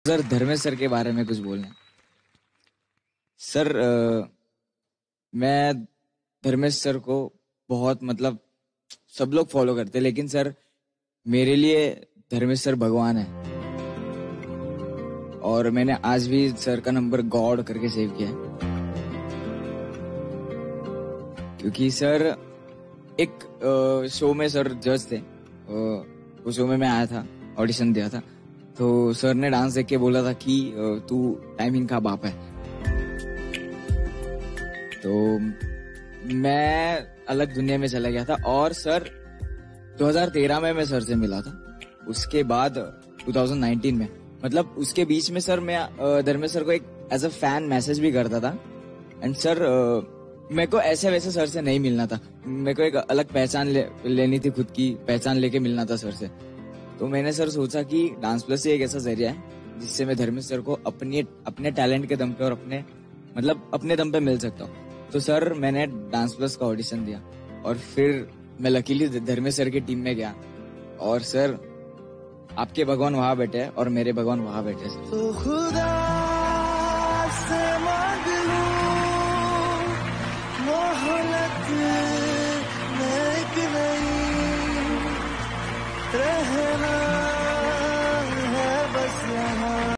Sir Dharmesh sir के बारे में कुछ बोलना है। सर मैं धर्मेश सर को बहुत मतलब सब लोग फॉलो करते हैं, लेकिन सर मेरे लिए धर्मेश सर भगवान है। और मैंने आज भी सर का नंबर गॉड करके सेव किया है, क्योंकि सर एक शो में सर जज थे। उस शो में मैं आया था, ऑडिशन दिया था, तो सर ने डांस देख के बोला था कि तू टाइमिंग का बाप है। तो मैं अलग दुनिया में चला गया था। और सर 2013 में मैं सर से मिला था। उसके बाद 2019 में, मतलब उसके बीच में सर मैं धर्मेश सर को एक एज अ फैन मैसेज भी करता था। एंड सर मेरे को ऐसे वैसे सर से नहीं मिलना था, मेरे को एक अलग पहचान लेनी थी, खुद की पहचान लेके मिलना था सर से। तो मैंने सर सोचा कि डांस प्लस ही एक ऐसा जरिया है जिससे मैं धर्मेश सर को अपने टैलेंट के दम पे और अपने दम पे मिल सकता हूँ। तो सर मैंने डांस प्लस का ऑडिशन दिया और फिर मैं लकीली धर्मेश सर की टीम में गया। और सर आपके भगवान वहां बैठे हैं और मेरे भगवान वहां बैठे हैं। तो खुदा से मांग लूं मोहब्बत